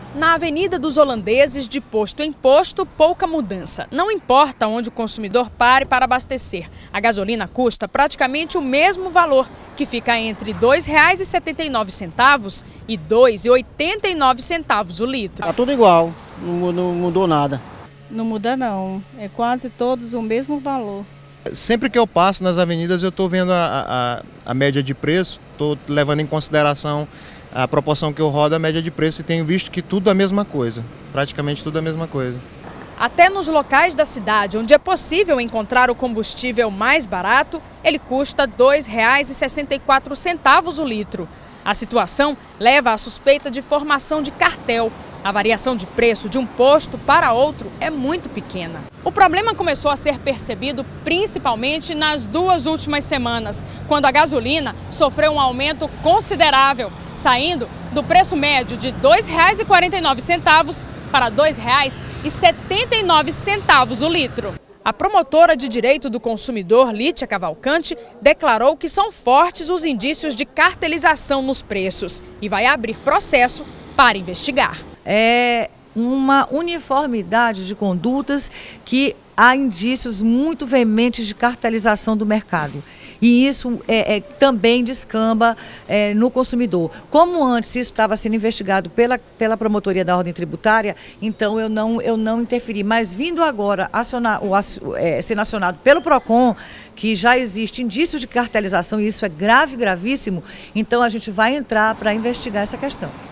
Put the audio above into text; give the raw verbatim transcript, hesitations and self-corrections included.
Na Avenida dos Holandeses, de posto em posto, pouca mudança. Não importa onde o consumidor pare para abastecer. A gasolina custa praticamente o mesmo valor, que fica entre dois reais e setenta e nove centavos e dois reais e oitenta e nove centavos o litro. Tá tudo igual, não, não mudou nada. Não muda não, é quase todos o mesmo valor. Sempre que eu passo nas avenidas eu estou vendo a, a, a média de preço, estou levando em consideração a proporção que eu rodo, a média de preço, e tenho visto que tudo é a mesma coisa, praticamente tudo é a mesma coisa. Até nos locais da cidade onde é possível encontrar o combustível mais barato, ele custa dois reais e sessenta e quatro centavos o litro. A situação leva à suspeita de formação de cartel. A variação de preço de um posto para outro é muito pequena. O problema começou a ser percebido principalmente nas duas últimas semanas, quando a gasolina sofreu um aumento considerável, saindo do preço médio de dois reais e quarenta e nove centavos para dois reais e setenta e nove centavos o litro. A promotora de direito do consumidor, Lítia Cavalcante, declarou que são fortes os indícios de cartelização nos preços e vai abrir processo para investigar. É uma uniformidade de condutas que há indícios muito veementes de cartelização do mercado. E isso é, é, também descamba é, no consumidor. Como antes isso estava sendo investigado pela, pela promotoria da ordem tributária, então eu não, eu não interferi. Mas vindo agora acionar, o, é, sendo acionado pelo PROCON, que já existe indício de cartelização, e isso é grave, gravíssimo, então a gente vai entrar para investigar essa questão.